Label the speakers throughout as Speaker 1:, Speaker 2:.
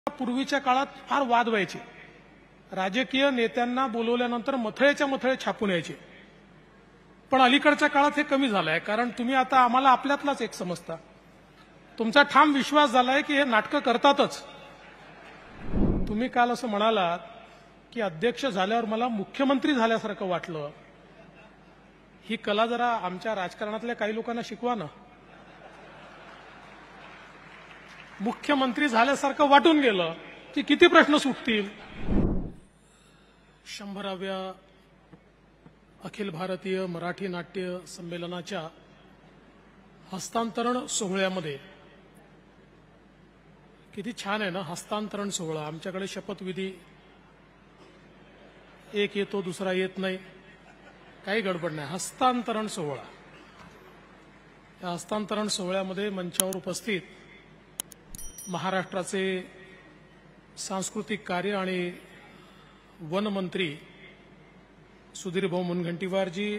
Speaker 1: पूर्वीच्या काळात फार वाद व्हायचे। राजकीय नेत्यांना बोलवल्यानंतर मथळेच्या मथळे छापून यायचे। पण अलीकडच्या काळात हे कमी झालंय, कारण तुम्ही आता आम्हाला आपल्यातलाच एक समजता। तुमचा ठाम विश्वास झालाय की हे नाटकं करतातच। तुम्ही काल असं म्हणालात की अध्यक्ष झाल्यावर मला मुख्यमंत्री झाल्यासारखं वाटलं। ही कला जरा आमच्या राजकारणातल्या काही लोकांना शिकवा ना। मुख्यमंत्री झाल्यासारखं वाटून गेलं की किती प्रश्न सुटतील। 100व्या अखिल भारतीय मराठी नाट्य संमेलनाच्या हस्तांतरण सोहळ्यामध्ये किती छान आहे ना हस्तांतरण सोहळा। आमच्याकडे शपथविधी एक येतो दुसरा येत नाही, काही गडबड नाही। हस्तांतरण सोहळा, या हस्तांतरण सोहळ्यामध्ये मंचावर उपस्थित महाराष्ट्राचे सांस्कृतिक कार्य आणि वन मंत्री सुधीर भाऊ मुनगंटीवारजी,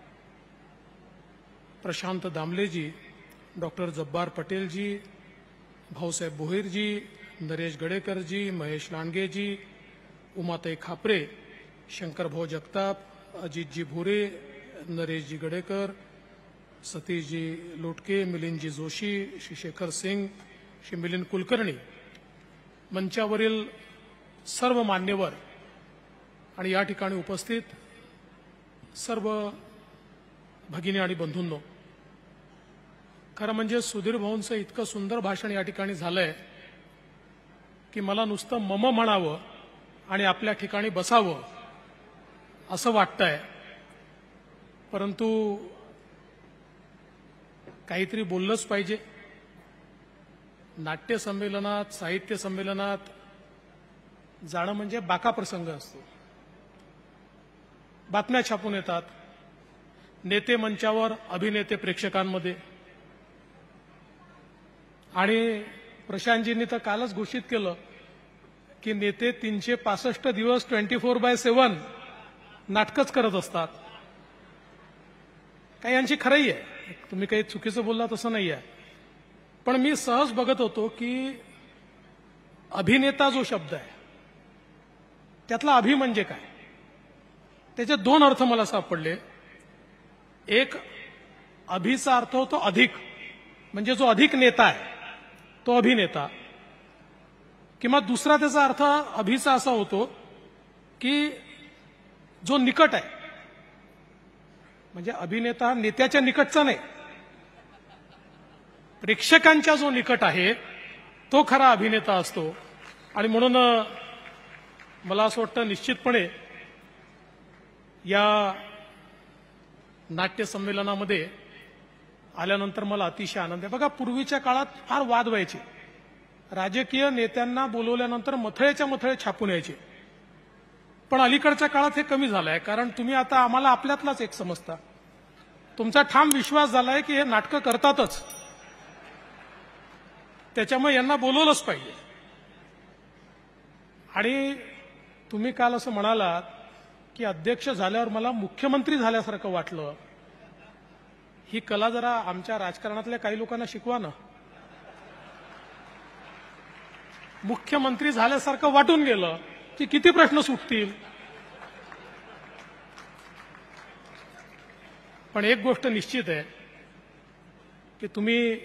Speaker 1: प्रशांत दामलेजी, डॉक्टर जब्बार पटेलजी, भाऊसाहेब भोईरजी, नरेश गडेकरजी, महेश लांडगेजी, उमाताई खापरे, शंकरभाऊ जगताप, अजितजी भोरे, नरेशजी गडेकर, सतीशजी लोटके, मिलिंदजी जोशी, श्री शेखर सिंग, श्री मिलिंद कुलकर्णी, मंचावरील सर्व मान्यवर आणि या ठिकाणी उपस्थित सर्व भगिनी आणि बंधूंनो, खरं म्हणजे सुधीर भाऊंचं इतकं सुंदर भाषण या ठिकाणी झालंय की मला नुसतं मम म्हणावं आणि आपल्या ठिकाणी बसावं असं वाटतंय। परंतु काहीतरी बोललंच पाहिजे। नाट्य संमेलनात, साहित्य संमेलनात जाणं म्हणजे बाका प्रसंग असतो। बातम्या छापून येतात, नेते मंचावर, अभिनेते प्रेक्षकांमध्ये। आणि प्रशांतजींनी तर कालच घोषित केलं की नेते 365 दिवस 24/7 नाटकच करत असतात। काही यांची खरंही आहे, तुम्ही काही चुकीचं बोललात असं नाही आहे। पण मी सहज बघत होतो की अभिनेता जो शब्द आहे त्यातला अभि म्हणजे काय, त्याचे दोन अर्थ मला सापडले। एक, अभिचा अर्थ होतो अधिक, म्हणजे जो अधिक नेता आहे तो अभिनेता। किंवा दुसरा त्याचा अर्थ अभिचा असा होतो की जो निकट आहे, म्हणजे अभिनेता नेत्याच्या निकटचा नाही, प्रेक्षकांच्या जो निकट आहे तो खरा अभिनेता असतो। आणि म्हणून मला असं वाटतं निश्चितपणे या नाट्य संमेलनामध्ये आल्यानंतर मला अतिशय आनंद आहे। बघा, पूर्वीच्या काळात फार वाद व्हायचे। राजकीय नेत्यांना बोलवल्यानंतर मथळेच्या मथळे छापून यायचे। पण अलीकडच्या काळात हे कमी झालंय, कारण तुम्ही आता आम्हाला आपल्यातलाच एक समजता। तुमचा ठाम विश्वास झालाय की हे नाटकं करतातच, त्याच्यामुळे यांना बोलवलंच पाहिजे। आणि तुम्ही काल असं म्हणालात की अध्यक्ष झाल्यावर मला मुख्यमंत्री झाल्यासारखं वाटलं। ही कला जरा आमच्या राजकारणातल्या काही लोकांना शिकवा ना। मुख्यमंत्री झाल्यासारखं वाटून गेलं की किती प्रश्न सुटतील। पण एक गोष्ट निश्चित आहे की तुम्ही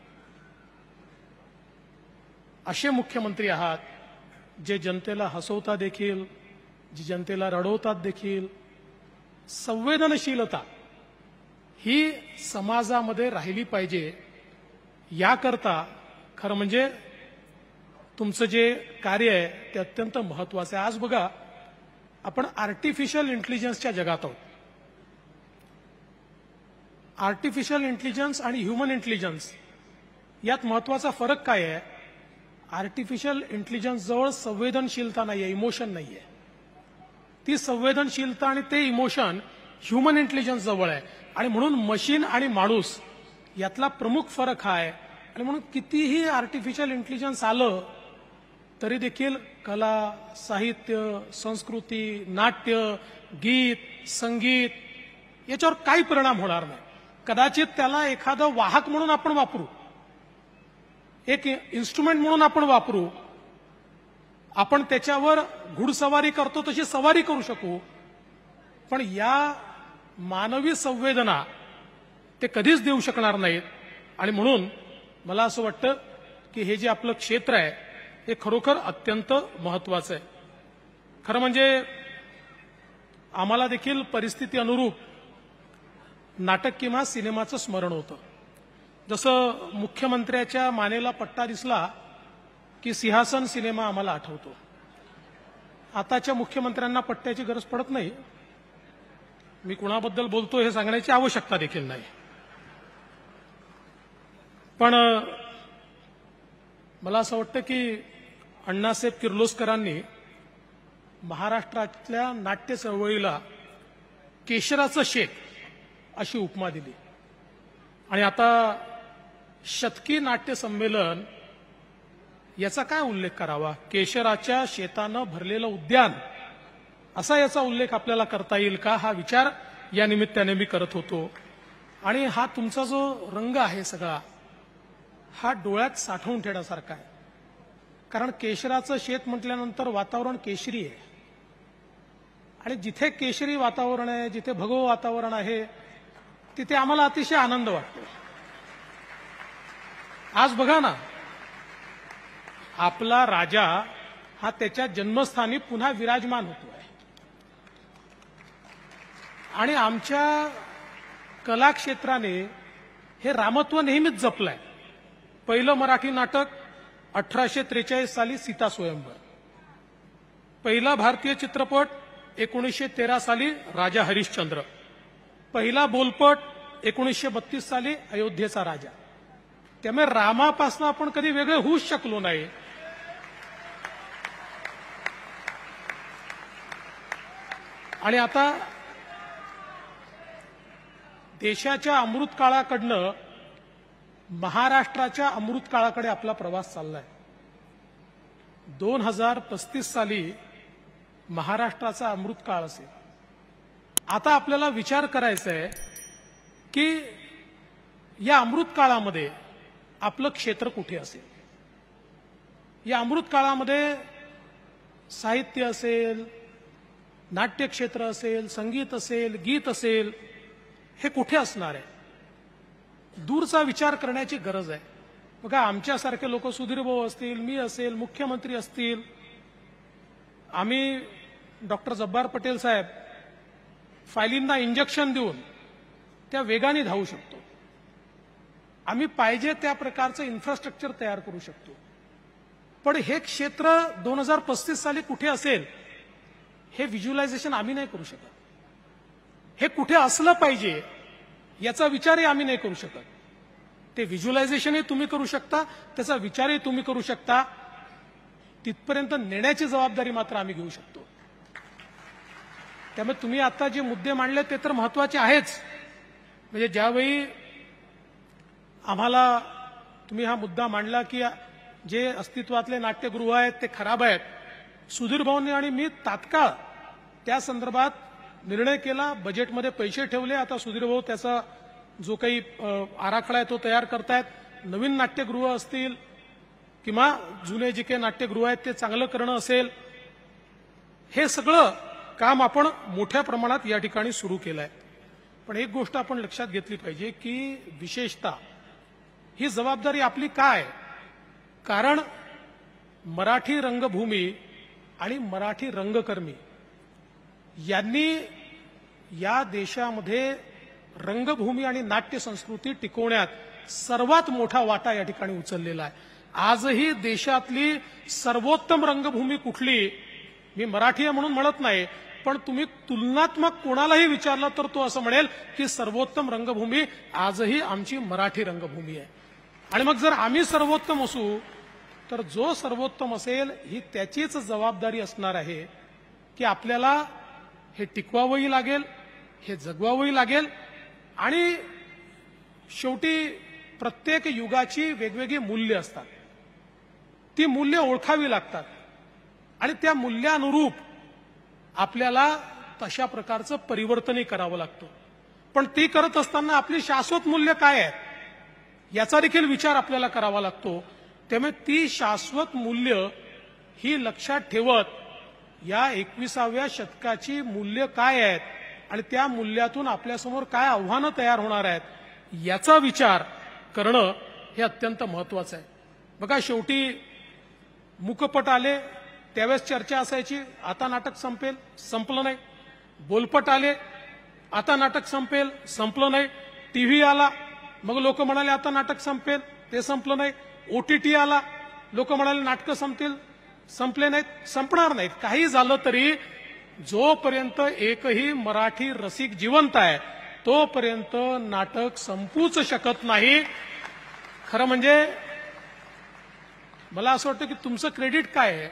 Speaker 1: असे मुख्यमंत्री आहात जे जनतेला हसवता देखील, जी जनतेला रडवतात देखील। संवेदनशीलता ही समाजामध्ये राहिली पाहिजे, याकरता खरं म्हणजे तुमचं जे कार्य आहे ते अत्यंत महत्वाचं आहे। आज बघा, आपण आर्टिफिशियल इंटेलिजन्सच्या जगात आहोत। आर्टिफिशियल इंटेलिजन्स आणि ह्युमन इंटेलिजन्स यात महत्वाचा फरक काय आहे? आर्टिफिशियल इंटेलिजन्स जवळ संवेदनशीलता नाहीये, इमोशन नाहीये। ती संवेदनशीलता आणि ते इमोशन ह्युमन इंटेलिजन्स जवळ आहे। आणि म्हणून मशीन आणि माणूस यातला प्रमुख फरक हा आहे। आणि म्हणून कितीही आर्टिफिशियल इंटेलिजन्स आलं तरी देखील कला, साहित्य, संस्कृती, नाट्य, गीत, संगीत याच्यावर काही परिणाम होणार नाही। कदाचित त्याला एखादं वाहक म्हणून आपण वापरू, एक इन्स्ट्रुमेंट म्हणून आपण वापरू, आपण त्याच्यावर घुडसवारी करतो तशी सवारी करू शकू, पण या मानवी संवेदना ते कधीच देऊ शकणार नाहीत. आणि म्हणून मला असं वाटतं की हे जे आपलं क्षेत्र आहे हे खरोखर अत्यंत महत्वाचं आहे. खरं म्हणजे आम्हाला देखील परिस्थिती अनुरूप नाटक किंवा सिनेमाचं स्मरण होतं. जसं मुख्यमंत्र्याच्या मानेला पट्टा दिसला की सिंहासन सिनेमा आम्हाला आठवतो. आताच्या मुख्यमंत्र्यांना पट्ट्याची गरज पडत नाही. मी कुणाबद्दल बोलतो हे सांगण्याची आवश्यकता देखील नाही. पण मला असं वाटतं की अण्णासाहेब किर्लोस्करांनी महाराष्ट्रातल्या नाट्य चळवळीला केशराचं शेत अशी उपमा दिली. आणि आता शतकी नाट्य संमेलन याचा काय उल्लेख करावा? केशराच्या शेतानं भरलेलं उद्यान असा याचा उल्लेख आपल्याला करता येईल का, हा विचार या निमित्ताने मी करत होतो. आणि हा तुमचा जो रंग आहे सगळा हा डोळ्यात साठवून ठेवण्यासारखा आहे. कारण केशराचं शेत म्हटल्यानंतर वातावरण केशरी आहे. आणि जिथे केशरी वातावरण आहे, जिथे भगवं वातावरण आहे, तिथे आम्हाला अतिशय आनंद वाटतो. आज बघा ना, आपला राजा हा त्याच्या जन्मस्थानी पुन्हा विराजमान होतो आहे. आणि आमच्या कलाक्षेत्राने हे रामत्व नेहमीच जपलंय. पहिलं मराठी नाटक 1843 साली सीता स्वयंवर, पहिला भारतीय चित्रपट 1913 साली राजा हरिश्चंद्र, पहिला बोलपट 1932 साली अयोध्येचा राजा. त्यामुळे रामापासून आपण कधी वेगळे होऊच शकलो नाही. आणि आता देशाच्या अमृतकाळाकडनं महाराष्ट्राच्या अमृतकाळाकडे आपला प्रवास चाललाय. 2035 साली महाराष्ट्राचा अमृतकाळ असेल. आता आपल्याला विचार करायचा आहे की या अमृतकाळामध्ये आपलं क्षेत्र कुठे असेल. या अमृतकाळामध्ये साहित्य असेल, नाट्यक्षेत्र असेल, संगीत असेल, गीत असेल, हे कुठे असणार आहे? दूरचा विचार करण्याची गरज आहे. बघा, आमच्यासारखे लोक, सुधीर भाऊ असतील, मी असेल, मुख्यमंत्री असतील, आम्ही डॉक्टर जब्बार पटेल साहेब फायलींना इंजेक्शन देऊन त्या वेगाने धावू शकतो. आम्ही पाहिजे त्या प्रकारचं इन्फ्रास्ट्रक्चर तयार करू शकतो. पण हे क्षेत्र 2035 साली कुठे असेल हे व्हिज्युअलायझेशन आम्ही नाही करू शकत. हे कुठे असलं पाहिजे याचा विचारही आम्ही नाही करू शकत. ते व्हिज्युअलायझेशनही तुम्ही करू शकता, त्याचा विचारही तुम्ही करू शकता. तिथपर्यंत नेण्याची जबाबदारी मात्र आम्ही घेऊ शकतो. त्यामुळे तुम्ही आता जे मुद्दे मांडले ते तर महत्वाचे आहेच. म्हणजे ज्यावेळी आम्हाला तुम्ही हा मुद्दा मांडला की जे अस्तित्वातले नाट्यगृह आहेत ते खराब आहेत, सुधीर भाऊंनी आणि मी तात्काळ त्या संदर्भात निर्णय केला, बजेटमध्ये पैसे ठेवले. आता सुधीर भाऊ त्याचा जो काही आराखडा आहे तो तयार करतायत. नवीन नाट्यगृह असतील किंवा जुने जे काही नाट्यगृह आहेत ते चांगलं करणं असेल, हे सगळं काम आपण मोठ्या प्रमाणात या ठिकाणी सुरू केलं आहे. पण एक गोष्ट आपण लक्षात घेतली पाहिजे की विशेषतः ही जबाबदारी आपली काय? कारण मराठी रंगभूमी आणि मराठी रंगकर्मी यांनी या देशामध्ये रंगभूमी आणि नाट्य संस्कृती टिकवण्यात सर्वात मोठा वाटा या ठिकाणी उचललेला आहे. आजही देशातली सर्वोत्तम रंगभूमी कुठली, मी मराठी आहे म्हणून म्हणत नाही, पण तुम्ही तुलनात्मक कोणालाही विचारलं तर तो असं म्हणेल की सर्वोत्तम रंगभूमी आजही आमची मराठी रंगभूमी आहे. आणि मग जर आम्ही सर्वोत्तम असू तर जो सर्वोत्तम असेल ही त्याचीच जबाबदारी असणार आहे की आपल्याला हे टिकवावंही लागेल, हे जगवावंही लागेल. आणि शेवटी प्रत्येक युगाची वेगवेगळी मूल्य असतात, ती मूल्य ओळखावी लागतात आणि त्या मूल्यानुरूप आपल्याला तशा प्रकारचं परिवर्तनही करावं लागतं. पण ती करत असताना आपली शाश्वत मूल्य काय आहेत याचा देखील विचार आपल्याला करावा लागतो. त्यामुळे ती शाश्वत मूल्य ही लक्षात ठेवत या 21व्या शतकाची मूल्य काय आहेत आणि त्या मूल्यातून आपल्यासमोर काय आव्हानं तयार होणार आहेत याचा विचार करणं हे अत्यंत महत्वाचं आहे. बघा, शेवटी मुकपट आले त्यावेळेस चर्चा असायची, आता नाटक संपेल, संपलं नाही. बोलपट आले, आता नाटक संपेल, संपलं नाही. टीव्ही आला, मग लोक म्हणाले आता नाटक संपेल, ते संपलं नाही. OTT आला, लोक म्हणाले नाटकं संपतील, संपले नाहीत, संपणार नाहीत. काही झालं तरी जोपर्यंत एकही मराठी रसिक जिवंत आहे तोपर्यंत नाटक संपूच शकत नाही. खरं म्हणजे मला असं वाटतं की तुमचं क्रेडिट काय आहे?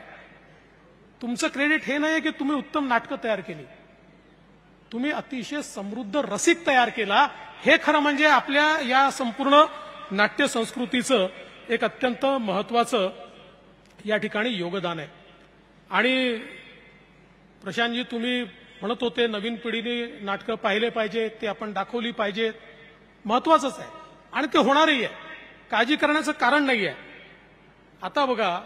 Speaker 1: तुमचं क्रेडिट हे नाही की तुम्ही उत्तम नाटकं तयार केली, तुम्ही अतिशय समृद्ध रसिक तयार केला. हे खरं म्हणजे आपल्या या संपूर्ण नाट्य संस्कृतीचं एक अत्यंत महत्वाचं या ठिकाणी योगदान आहे. आणि प्रशांतजी, तुम्ही म्हणत होते नवीन पिढीने नाटकं पाहिले पाहिजे, ते आपण दाखवली पाहिजेत. महत्वाचंच आहे आणि ते होणारही आहे, काळजी करण्याचं कारण नाही आहे. आता बघा,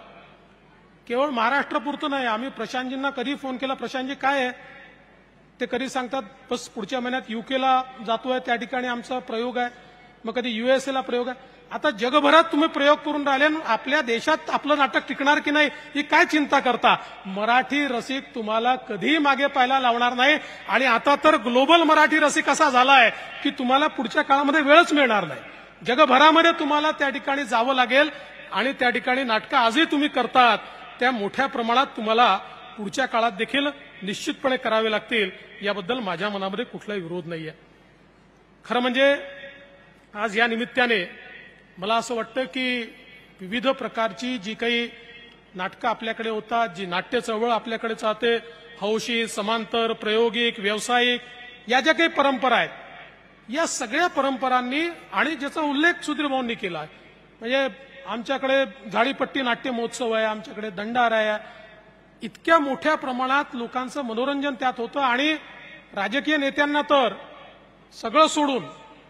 Speaker 1: केवळ महाराष्ट्रापुरतं नाही, आम्ही प्रशांतजींना कधी फोन केला, प्रशांतजी काय आहे, ते कधी सांगतात बस पुढच्या महिन्यात युकेला जातोय, त्या ठिकाणी आमचा प्रयोग आहे, मग कधी USA ला प्रयोग आहे. आता जगभरात तुम्ही प्रयोग करून राहिले, आपल्या देशात आपलं नाटक टिकणार की नाही ही काय चिंता करता? मराठी रसिक तुम्हाला कधी मागे पाहायला लावणार नाही. आणि आता तर ग्लोबल मराठी रसिक असा झालाय की तुम्हाला पुढच्या काळामध्ये वेळच मिळणार नाही. जगभरामध्ये तुम्हाला त्या ठिकाणी जावं लागेल आणि त्या ठिकाणी नाटकं आजही तुम्ही करतात त्या मोठ्या प्रमाणात तुम्हाला पुढच्या काळात देखील निश्चितपणे करावे लागतील. याबद्दल माझ्या मनामध्ये कुठलाही विरोध नाहीये. खरं म्हणजे आज या निमित्ताने मला असं वाटतं की विविध प्रकारची जी काही नाटकं आपल्याकडे होतात, जी नाट्य चळवळ आपल्याकडे चालते, हौशी, समांतर, प्रायोगिक, व्यावसायिक, या ज्या काही परंपरा आहेत, या सगळ्या परंपरांनी आणि ज्याचा उल्लेख सुधीर भाऊंनी केला, म्हणजे आमच्याकडे झाडीपट्टी नाट्य महोत्सव आहे, आमच्याकडे दंडार आहे, इतक्या मोठ्या प्रमाणात लोकांचं मनोरंजन त्यात होतं. आणि राजकीय नेत्यांना तर सगळं सोडून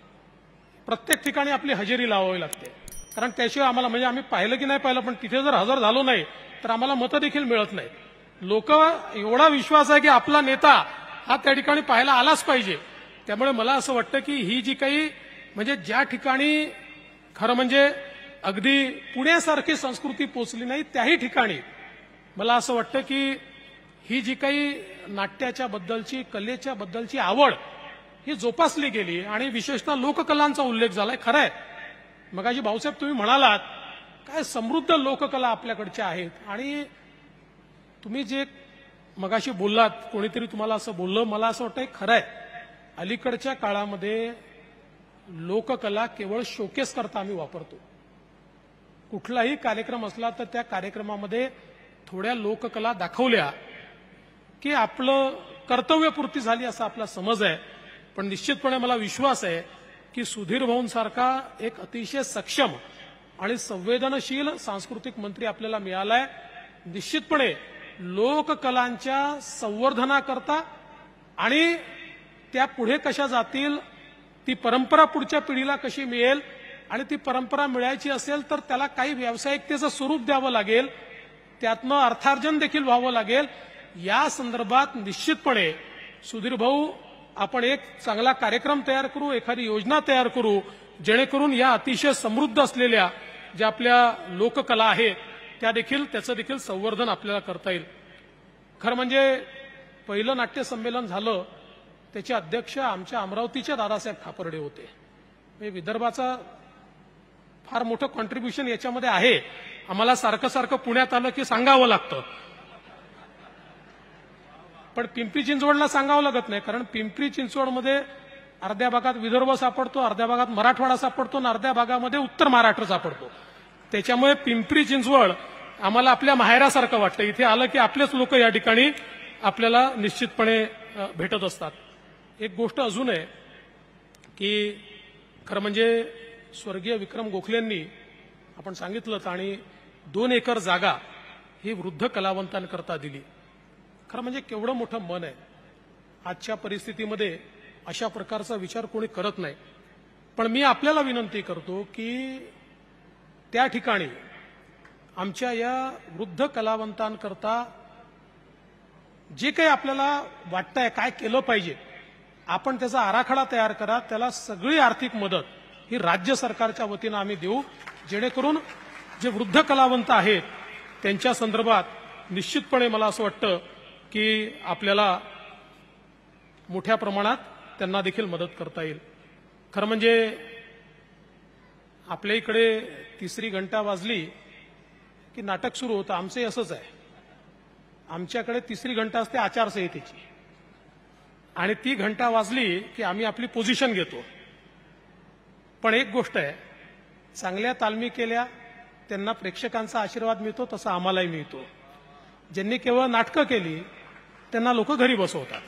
Speaker 1: प्रत्येक ठिकाणी आपली हजेरी लावावी लागते, कारण त्याशिवाय आम्हाला, म्हणजे आम्ही पाहिलं की नाही पाहिलं, पण तिथे जर हजर झालो नाही तर आम्हाला मतं देखील मिळत नाही. लोक एवढा विश्वास आहे की आपला नेता हा त्या ठिकाणी पाहायला आलाच पाहिजे. त्यामुळे मला असं वाटतं की ही जी काही, म्हणजे ज्या ठिकाणी खरं म्हणजे अगदी पुण्यासारखी संस्कृती पोचली नाही त्याही ठिकाणी मला असं वाटतं की ही जी काही नाट्याच्या बद्दलची, कलेच्या बद्दलची आवड ही जोपासली गेली. आणि विशेषतः लोककलांचा उल्लेख झालाय. खरं आहे, मगाशी भाऊसाहेब तुम्ही म्हणालात काय समृद्ध लोककला आपल्याकडच्या आहेत. आणि तुम्ही जे मगाशी बोललात, कोणीतरी तुम्हाला असं बोललं, मला असं वाटतं खरं आहे, अलीकडच्या काळामध्ये लोककला केवळ शोकेस करता आम्ही वापरतो. कुठलाही कार्यक्रम असला तर त्या कार्यक्रमामध्ये थोड्या लोककला दाखवल्या की आपलं कर्तव्यपूर्ती झाली असा आपला समज आहे. पण निश्चितपणे मला विश्वास आहे की सुधीर भाऊंसारखा एक अतिशय सक्षम आणि संवेदनशील सांस्कृतिक मंत्री आपल्याला मिळालाय. निश्चितपणे लोककलांच्या संवर्धनाकरता आणि त्या पुढे कशा जातील, ती परंपरा पुढच्या पिढीला कशी मिळेल, आणि ती परंपरा मिळायची असेल तर त्याला काही व्यावसायिकतेचं स्वरूप द्यावं लागेल, त्यातनं अर्थार्जन देखील व्हावं लागेल. या संदर्भात निश्चितपणे सुधीर भाऊ आपण एक चांगला कार्यक्रम तयार करू, एखादी योजना तयार करू, जेणेकरून या अतिशय समृद्ध असलेल्या ज्या आपल्या लोककला आहेत त्या देखील, त्याचं देखील संवर्धन आपल्याला करता येईल. खरं म्हणजे पहिलं नाट्य संमेलन झालं त्याचे अध्यक्ष आमच्या अमरावतीचे दादासाहेब खापर्डे होते. म्हणजे विदर्भाचा फार मोठं कॉन्ट्रीब्युशन याच्यामध्ये आहे. आम्हाला सारखं सारखं पुण्यात आलं की सांगावं लागतं, पण पिंपरी चिंचवडला सांगावं लागत नाही, कारण पिंपरी चिंचवडमध्ये अर्ध्या भागात विदर्भ सापडतो, अर्ध्या भागात मराठवाडा सापडतो आणि अर्ध्या भागामध्ये उत्तर महाराष्ट्र सापडतो. त्याच्यामुळे पिंपरी चिंचवड आम्हाला आपल्या माहेरासारखं वाटतं. इथे आलं की आपलेच लोक या ठिकाणी आपल्याला निश्चितपणे भेटत असतात. एक गोष्ट अजून आहे की खरं म्हणजे स्वर्गीय विक्रम गोखलेंनी आपण सांगितलं आणि 2 एकर जागा ही वृद्ध कलावंतांकरता दिली. खरं म्हणजे केवढं मोठं मन आहे. आजच्या परिस्थितीमध्ये अशा प्रकारचा विचार कोणी करत नाही. पण मी आपल्याला विनंती करतो की त्या ठिकाणी आमच्या या वृद्ध कलावंतांकरता जे काही आपल्याला वाटतंय काय केलं पाहिजे, आपण त्याचा आराखडा तयार करा. त्याला सगळी आर्थिक मदत ही राज्य सरकारच्या वतीनं आम्ही देऊ, जेणेकरून जे वृद्ध कलावंत आहेत त्यांच्या संदर्भात निश्चितपणे मला असं वाटतं की आपल्याला मोठ्या प्रमाणात त्यांना देखील मदत करता येईल. खरं म्हणजे आपल्या इकडे तिसरी घंटा वाजली की नाटक सुरू होतं. आमचंही असंच आहे. आमच्याकडे तिसरी घंटा असते आचारसंहितेची, आणि ती घंटा वाजली की आम्ही आपली पोझिशन घेतो. पण एक गोष्ट आहे, चांगल्या तालमी केल्या त्यांना प्रेक्षकांचा आशीर्वाद मिळतो, तसा आम्हालाही मिळतो. ज्यांनी केवळ नाटकं केली त्यांना लोक घरी बसवतात.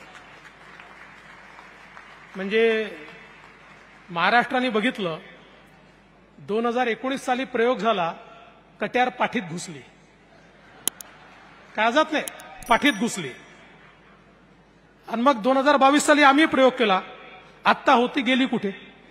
Speaker 1: म्हणजे महाराष्ट्राने बघितलं, 2019 साली प्रयोग झाला, कट्यार पाठीत घुसली, काळजात नाही पाठीत घुसली. आणि मग 2022 साली आम्ही प्रयोग केला, आत्ता होती गेली कुठे.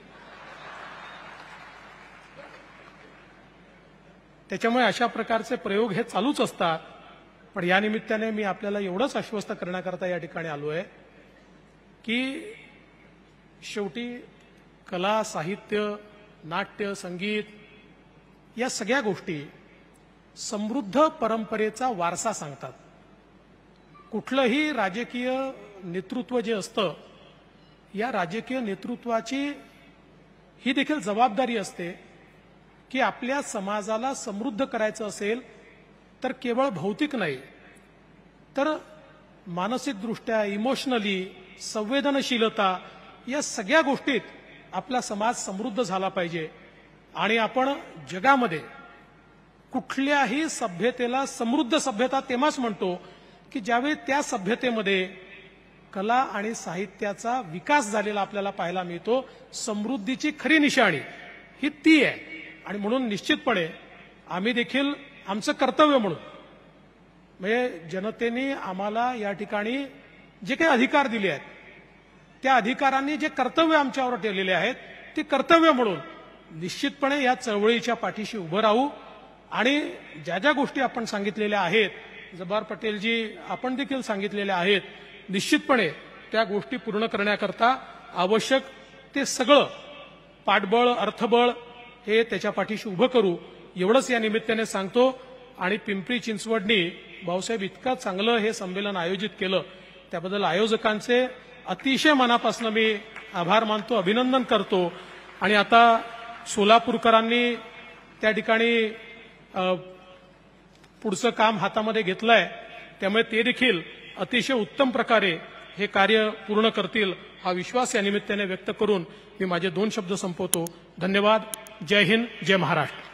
Speaker 1: त्याच्यामुळे अशा प्रकारचे प्रयोग हे चालूच असतात. पण या निमित्ताने मी आपल्याला एवढंच आश्वस्त करण्याकरता या ठिकाणी आलोय की शेवटी कला, साहित्य, नाट्य, संगीत या सगळ्या गोष्टी समृद्ध परंपरेचा वारसा सांगतात. कुठलंही राजकीय नेतृत्व जे असतं, या राजकीय नेतृत्वाची ही देखील जबाबदारी असते की आपल्या समाजाला समृद्ध करायचं असेल तर केवळ भौतिक नाही, तर मानसिकदृष्ट्या, इमोशनली, संवेदनशीलता या सगळ्या गोष्टीत आपला समाज समृद्ध झाला पाहिजे. आणि आपण जगामध्ये कुठल्याही सभ्यतेला समृद्ध सभ्यता तेव्हाच म्हणतो की ज्यावेळी त्या सभ्यतेमध्ये कला आणि साहित्याचा विकास झालेला आपल्याला पाहायला मिळतो. समृद्धीची खरी निशाणी ही ती आहे. आणि म्हणून निश्चितपणे आम्ही देखील आमचं कर्तव्य म्हणून, म्हणजे जनतेने आम्हाला या ठिकाणी जे काही अधिकार दिले आहेत, त्या अधिकारांनी जे कर्तव्य आमच्यावर ठेवलेले आहेत, ती कर्तव्य म्हणून निश्चितपणे या चळवळीच्या पाठीशी उभं राहू. आणि ज्या ज्या गोष्टी आपण सांगितलेल्या आहेत, जब्बार पटेलजी आपण देखील सांगितलेल्या आहेत, निश्चितपणे त्या गोष्टी पूर्ण करण्याकरता आवश्यक ते सगळं पाठबळ, अर्थबळ हे त्याच्या पाठीशी उभं करू, एवढंच या निमित्ताने सांगतो. आणि पिंपरी चिंचवडनी भाऊसाहेब इतकं चांगलं हे संमेलन आयोजित केलं, त्याबद्दल आयोजकांचे अतिशय मनापासून मी आभार मानतो, अभिनंदन करतो. आणि आता सोलापूरकरांनी त्या ठिकाणी पुढचं काम हातामध्ये घेतलंय, त्यामुळे ते देखील अतिशय उत्तम प्रकारे हे कार्य पूर्ण करतील हा विश्वास या निमित्ताने व्यक्त करून मी माझे 2 शब्द संपवतो. धन्यवाद. जय हिंद, जय महाराष्ट्र.